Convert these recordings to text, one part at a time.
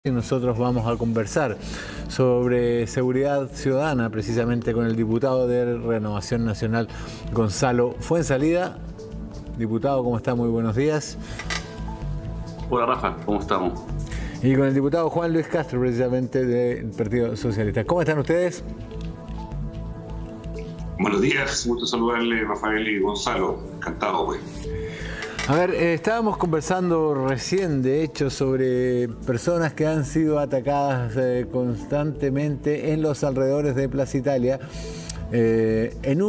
Y nosotros vamos a conversar sobre seguridad ciudadana, precisamente con el diputado de Renovación Nacional, Gonzalo Fuenzalida. Diputado, ¿cómo está? Muy buenos días. Hola Rafa, ¿cómo estamos? Y con el diputado Juan Luis Castro, precisamente del Partido Socialista. ¿Cómo están ustedes? Buenos días, gusto saludarle Rafael y Gonzalo. Encantado, güey. A ver, estábamos conversando recién, de hecho, sobre personas que han sido atacadas constantemente en los alrededores de Plaza Italia, en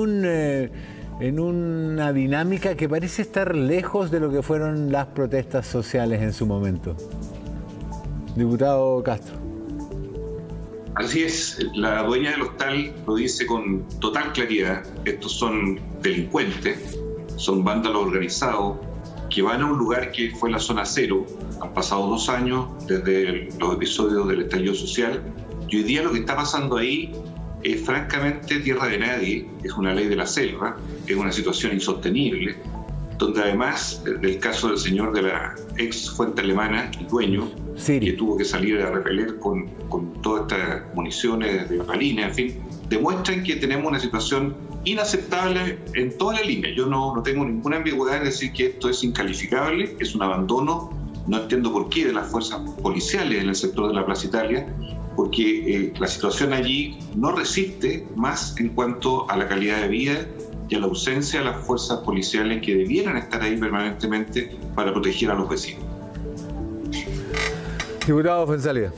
una dinámica que parece estar lejos de lo que fueron las protestas sociales en su momento. Diputado Castro. Así es, la dueña del hostal lo dice con total claridad. Estos son delincuentes, son vándalos organizados, que van a un lugar que fue la zona cero. Han pasado 2 años desde los episodios del estallido social y hoy día lo que está pasando ahí es francamente tierra de nadie. Es una ley de la selva, es una situación insostenible, donde además del caso del señor de la ex fuente alemana, el dueño, Siri, que tuvo que salir a repeler con todas estas municiones de balines, en fin, demuestran que tenemos una situación inaceptable en toda la línea. Yo no tengo ninguna ambigüedad en decir que esto es incalificable, es un abandono. No entiendo por qué de las fuerzas policiales en el sector de la Plaza Italia, porque la situación allí no resiste más en cuanto a la calidad de vida y a la ausencia de las fuerzas policiales que debieran estar ahí permanentemente para proteger a los vecinos. Diputado Fuenzalida.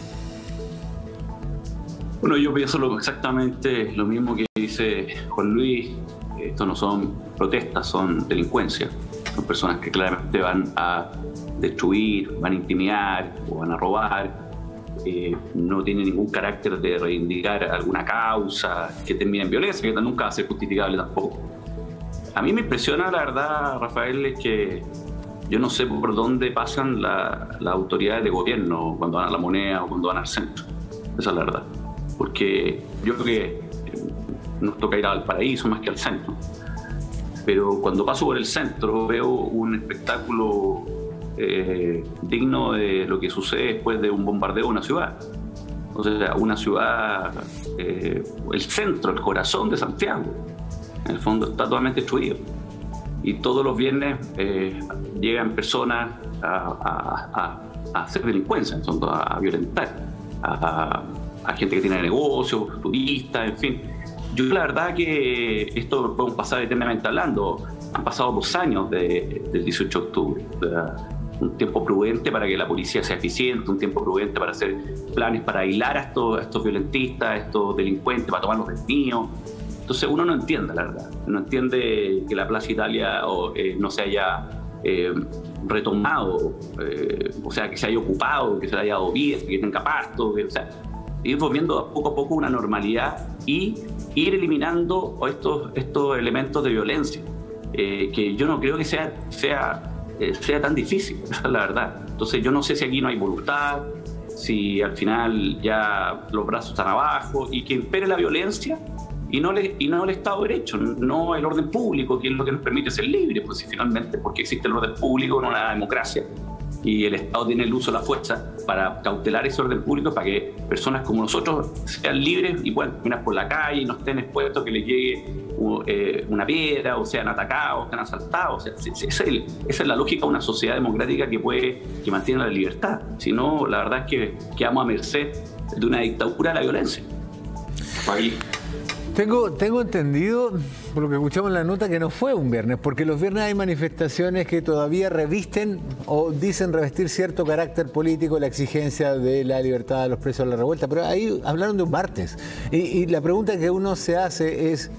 Bueno, yo pienso exactamente lo mismo que dice Juan Luis. Esto no son protestas, son delincuencia. Son personas que claramente van a destruir, van a intimidar o van a robar. No tienen ningún carácter de reivindicar alguna causa que termine en violencia, que nunca va a ser justificable tampoco. A mí me impresiona, la verdad, Rafael, es que yo no sé por dónde pasan las autoridades de gobierno cuando van a La Moneda o cuando van al centro. Esa es la verdad. Porque yo creo que nos toca ir al Paraíso más que al centro. Pero cuando paso por el centro veo un espectáculo digno de lo que sucede después de un bombardeo de una ciudad. O sea, una ciudad, el centro, el corazón de Santiago, en el fondo está totalmente destruido. Y todos los viernes llegan personas a hacer delincuencia, en el fondo, a violentar, a gente que tiene negocios, turistas, en fin. Yo la verdad que esto lo podemos pasar eternamente hablando. Han pasado 2 años del 18 de octubre. O sea, un tiempo prudente para que la policía sea eficiente, un tiempo prudente para hacer planes para aislar a estos violentistas, a estos delincuentes, para tomarlos detenidos. Entonces uno no entiende, la verdad. No entiende que la Plaza Italia no se haya retomado, o sea, que se haya ocupado, que se le haya dado vida, que tenga pasto, o sea, ir volviendo poco a poco una normalidad y ir eliminando estos elementos de violencia, que yo no creo que sea tan difícil, esa es la verdad. Entonces yo no sé si aquí no hay voluntad, si al final ya los brazos están abajo y que impere la violencia y no el Estado de Derecho, no el orden público, que es lo que nos permite ser libres, pues si finalmente, porque existe el orden público en una democracia y el Estado tiene el uso de la fuerza para cautelar ese orden público para que personas como nosotros sean libres y puedan caminar por la calle y no estén expuestos a que les llegue una piedra o sean atacados, sean asaltados. O sea, esa es la lógica de una sociedad democrática que mantiene la libertad. Si no, la verdad es que quedamos a merced de una dictadura de la violencia. Ahí. Tengo entendido, por lo que escuchamos en la nota, que no fue un viernes, porque los viernes hay manifestaciones que todavía revisten o dicen revestir cierto carácter político, la exigencia de la libertad de los presos de la revuelta, pero ahí hablaron de un martes. Y la pregunta que uno se hace es,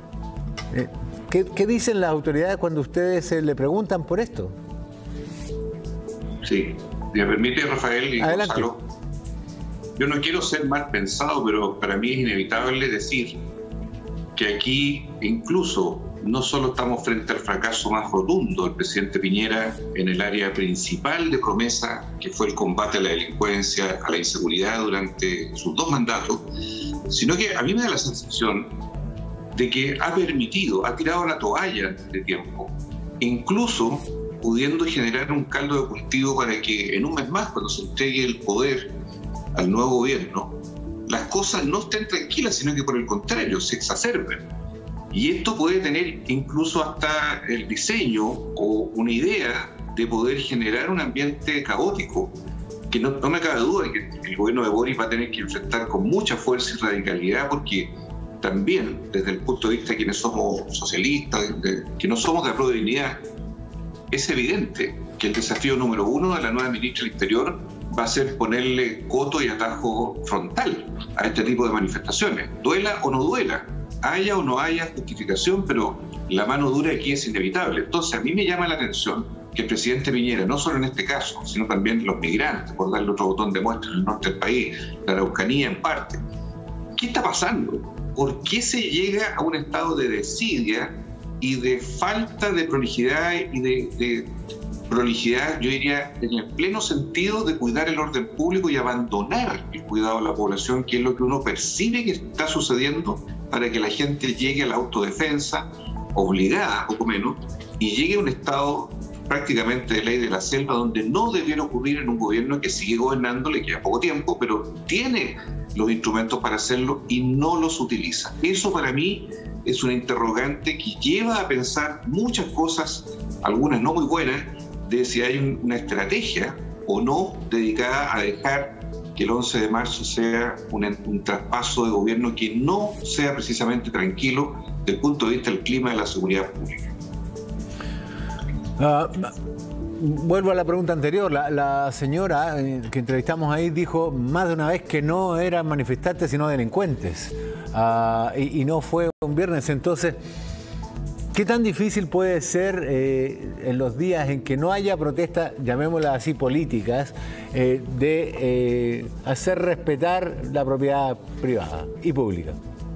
¿qué dicen las autoridades cuando ustedes le preguntan por esto? Sí, me permite, Rafael y Adelante. Gonzalo. Yo no quiero ser mal pensado, pero para mí es inevitable decir que aquí incluso no solo estamos frente al fracaso más rotundo del presidente Piñera en el área principal de promesa, que fue el combate a la delincuencia, a la inseguridad durante sus 2 mandatos, sino que a mí me da la sensación de que ha tirado la toalla antes de tiempo, incluso pudiendo generar un caldo de cultivo para que en un mes más, cuando se entregue el poder al nuevo gobierno, las cosas no estén tranquilas, sino que por el contrario, se exacerben. Y esto puede tener incluso hasta el diseño o una idea de poder generar un ambiente caótico, que no me cabe duda de que el gobierno de Boric va a tener que enfrentar con mucha fuerza y radicalidad, porque también, desde el punto de vista de quienes somos socialistas, que no somos de la dignidad, es evidente que el desafío número uno de la nueva ministra del Interior va a ser ponerle coto y atajo frontal a este tipo de manifestaciones, duela o no duela, haya o no haya justificación, pero la mano dura aquí es inevitable. Entonces, a mí me llama la atención que el presidente Piñera, no solo en este caso, sino también los migrantes, por darle otro botón de muestra en el norte del país, la Araucanía en parte, ¿qué está pasando? ¿Por qué se llega a un estado de desidia y de falta de prolijidad y de prolijidad, yo diría, en el pleno sentido de cuidar el orden público y abandonar el cuidado de la población, que es lo que uno percibe que está sucediendo, para que la gente llegue a la autodefensa, obligada, poco menos, y llegue a un estado prácticamente de ley de la selva, donde no debiera ocurrir en un gobierno que sigue gobernando, le queda poco tiempo, pero tiene los instrumentos para hacerlo y no los utiliza. Eso para mí es una interrogante que lleva a pensar muchas cosas, algunas no muy buenas, de si hay una estrategia o no dedicada a dejar que el 11 de marzo sea un traspaso de gobierno que no sea precisamente tranquilo desde el punto de vista del clima de la seguridad pública. Vuelvo a la pregunta anterior. La señora que entrevistamos ahí dijo más de una vez que no eran manifestantes sino delincuentes, y no fue un viernes. Entonces, ¿qué tan difícil puede ser en los días en que no haya protestas, llamémoslas así, políticas, de hacer respetar la propiedad privada y pública?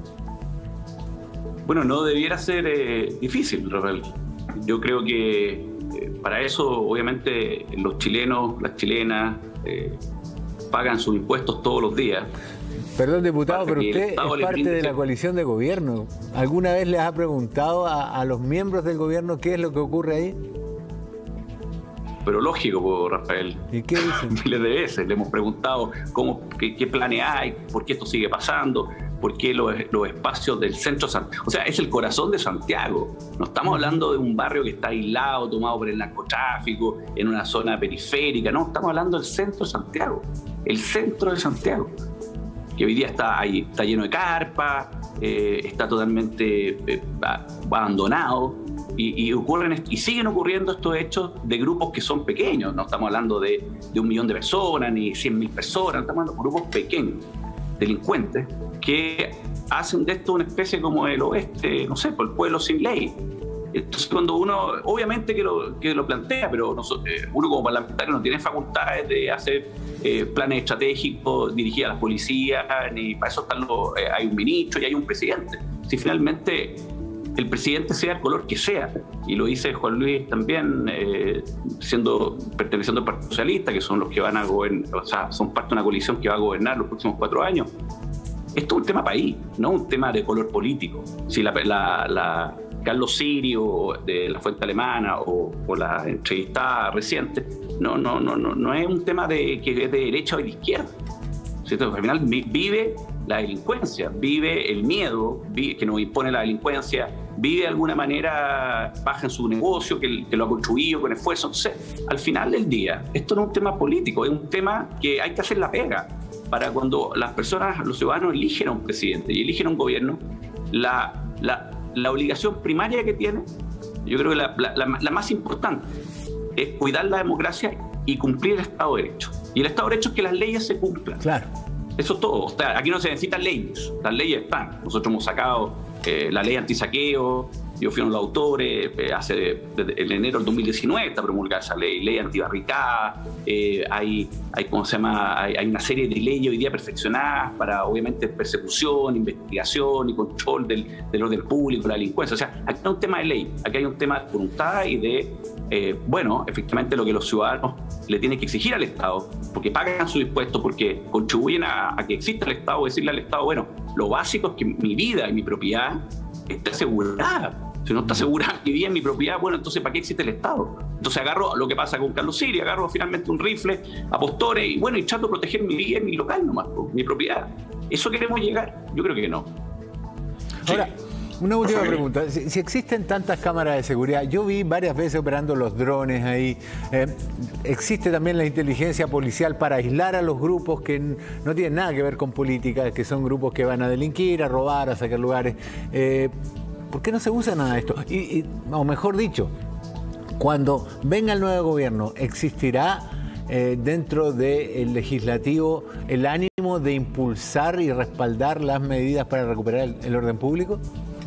Bueno, no debiera ser difícil, Rafael. Yo creo que para eso, obviamente, los chilenos, las chilenas, pagan sus impuestos todos los días. Perdón, diputado, pero usted es parte de la coalición de gobierno. ¿Alguna vez les ha preguntado a los miembros del gobierno qué es lo que ocurre ahí? Pero lógico, Rafael. ¿Y qué dicen? Miles de veces le hemos preguntado qué planes hay, por qué esto sigue pasando, por qué los espacios del centro de Santiago. O sea, es el corazón de Santiago. No estamos hablando de un barrio que está aislado, tomado por el narcotráfico, en una zona periférica. No, estamos hablando del centro de Santiago. El centro de Santiago, que hoy día está lleno de carpas, está totalmente abandonado, y siguen ocurriendo estos hechos de grupos que son pequeños. No estamos hablando de 1 millón de personas ni 100.000 personas, estamos hablando de grupos pequeños, delincuentes, que hacen de esto una especie como el oeste, no sé, por el pueblo sin ley. Entonces, cuando uno, obviamente que lo plantea, pero uno como parlamentario no tiene facultades de hacer planes estratégicos dirigidos a las policías, ni para eso hay un ministro y hay un presidente. Si finalmente el presidente, sea el color que sea, y lo dice Juan Luis también, perteneciendo al Partido Socialista, que son los que van a gobernar, o sea, son parte de una coalición que va a gobernar los próximos 4 años. Esto es un tema país, no un tema de color político. Si Carlos Sirio de La Fuente Alemana o la entrevistada reciente, no es un tema que es de derecha o de izquierda. ¿Cierto? Al final vive la delincuencia, vive el miedo que nos impone la delincuencia, vive de alguna manera, baja en su negocio, que lo ha construido con esfuerzo. Entonces, al final del día, esto no es un tema político, es un tema que hay que hacer la pega para cuando las personas, los ciudadanos eligen a un presidente y eligen a un gobierno, la obligación primaria que tiene, yo creo que la más importante, es cuidar la democracia y cumplir el Estado de Derecho. Y el Estado de Derecho es que las leyes se cumplan. Claro. Eso es todo. O sea, aquí no se necesitan leyes. Las leyes están. Nosotros hemos sacado la ley antisaqueo. Yo fui uno de los autores. En enero del 2019 está promulgada esa ley antibarricada. Hay una serie de leyes hoy día perfeccionadas para, obviamente, persecución, investigación y control del orden público, la delincuencia. O sea, aquí no hay un tema de ley. Aquí hay un tema de voluntad y de, efectivamente, lo que los ciudadanos le tienen que exigir al Estado, porque pagan sus impuestos, porque contribuyen a que exista el Estado, decirle al Estado, bueno, lo básico es que mi vida y mi propiedad esté asegurada. O Si no está asegurada mi vida, mi propiedad, bueno, entonces ¿para qué existe el Estado? Entonces agarro lo que pasa con Carlos Siria, agarro finalmente un rifle a postores y bueno, y trato de proteger mi vida, mi local nomás, mi propiedad. ¿Eso queremos llegar? Yo creo que no. Ahora, una última pregunta. Si existen tantas cámaras de seguridad, yo vi varias veces operando los drones ahí. Existe también la inteligencia policial para aislar a los grupos que no tienen nada que ver con política, que son grupos que van a delinquir, a robar, a sacar lugares. ¿Por qué no se usa nada de esto? O mejor dicho, cuando venga el nuevo gobierno, ¿existirá dentro del legislativo el ánimo de impulsar y respaldar las medidas para recuperar el orden público?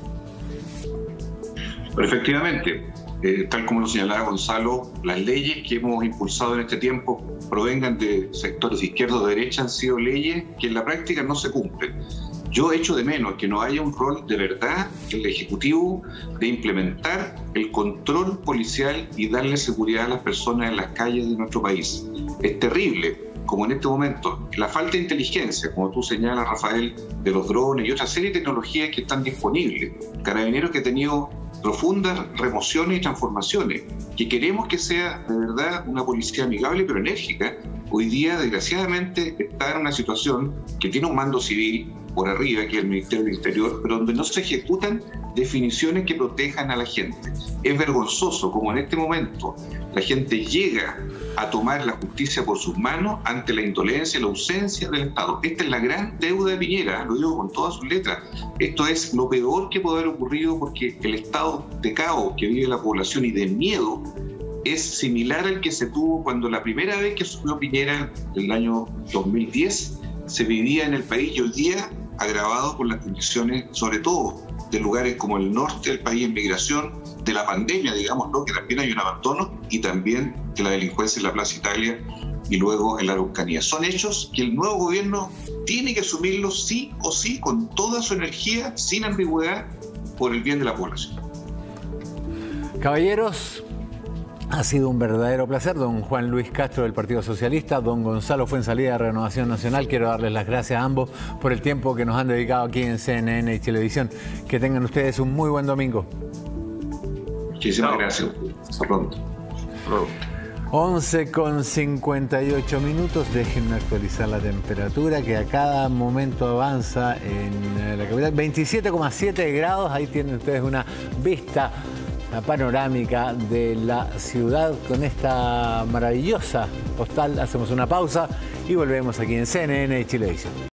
Pero efectivamente, tal como lo señalaba Gonzalo, las leyes que hemos impulsado en este tiempo, provengan de sectores izquierda o derecha, han sido leyes que en la práctica no se cumplen. Yo echo de menos que no haya un rol de verdad en el Ejecutivo de implementar el control policial y darle seguridad a las personas en las calles de nuestro país. Es terrible, como en este momento, la falta de inteligencia, como tú señalas, Rafael, de los drones y otra serie de tecnologías que están disponibles. Carabineros que ha tenido profundas remociones y transformaciones, que queremos que sea de verdad una policía amigable pero enérgica. Hoy día, desgraciadamente, está en una situación que tiene un mando civil por arriba, que es el Ministerio del Interior, pero donde no se ejecutan definiciones que protejan a la gente. Es vergonzoso como en este momento la gente llega a tomar la justicia por sus manos ante la indolencia y la ausencia del Estado. Esta es la gran deuda de Piñera, lo digo con todas sus letras. Esto es lo peor que puede haber ocurrido, porque el estado de caos que vive la población y de miedo es similar al que se tuvo cuando la primera vez que asumió Piñera, en el año 2010, se vivía en el país, y hoy día agravado por las condiciones, sobre todo de lugares como el norte del país en migración, de la pandemia, digámoslo, que también hay un abandono, y también de la delincuencia en la Plaza Italia y luego en la Araucanía. Son hechos que el nuevo gobierno tiene que asumirlos sí o sí, con toda su energía, sin ambigüedad, por el bien de la población. Caballeros, ha sido un verdadero placer. Don Juan Luis Castro del Partido Socialista, don Gonzalo Fuenzalida de Renovación Nacional. Quiero darles las gracias a ambos por el tiempo que nos han dedicado aquí en CNN y Televisión. Que tengan ustedes un muy buen domingo. Muchísimas gracias. Hasta pronto. 11:58. Déjenme actualizar la temperatura, que a cada momento avanza en la capital. 27,7 grados. Ahí tienen ustedes una vista panorámica de la ciudad con esta maravillosa postal. Hacemos una pausa y volvemos aquí en CNN y Chilevisión.